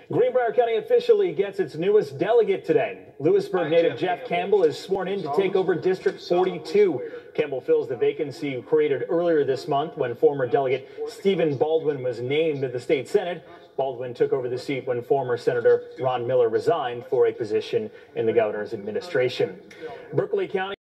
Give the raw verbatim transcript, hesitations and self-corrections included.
Greenbrier County officially gets its newest delegate today. Lewisburg native Jeff Campbell is sworn in to take over District forty-two. Campbell fills the vacancy created earlier this month when former delegate Stephen Baldwin was named to the state Senate. Baldwin took over the seat when former Senator Ron Miller resigned for a position in the governor's administration. Berkeley County